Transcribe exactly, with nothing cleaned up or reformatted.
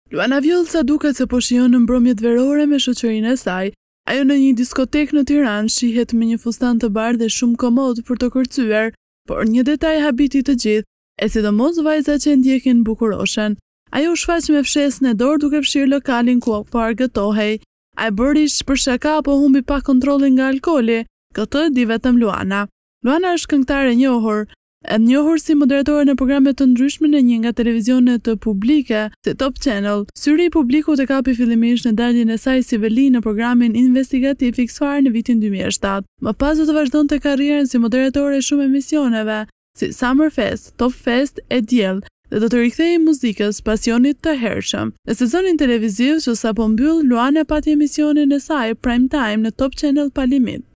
Luana Vjollca duket se po shijon në mbrëmjet verore me shoqërinë e saj. Ajo në një diskotekë në Tiranë shihet me një fustan të bardhë dhe shumë komod për të kërcyer, por një detaj habiti të gjithë, e sidomos vajzat që ndekin bukuroshen. Ajo u shfaq me fshesën e dorë duke fshirë lokalin ku po argëtohej. Ai bëri për shaka apo humbi pa kontrollin nga alkooli? Këtë e di vetëm Luana. Luana është këngëtare e njohur, e njohur si moderatore në programe të ndryshme në një nga televizionet të publike, si Top Channel. Syri i publikut e kapi fillimisht në daljen e saj si veli në programin investigativ Fiks Fare në vitin dy mijë e shtatë. Më pas do të vazhdonte karrierën si moderatore e shumë emisioneve, si Summer Fest, Top Fest e Diell, dhe do të rikthehej muzikës, pasionit të hershëm. Në sezonin televiziv që sapo mbyll, Luana pati emisionin e saj Prime Time në Top Channel pa limit.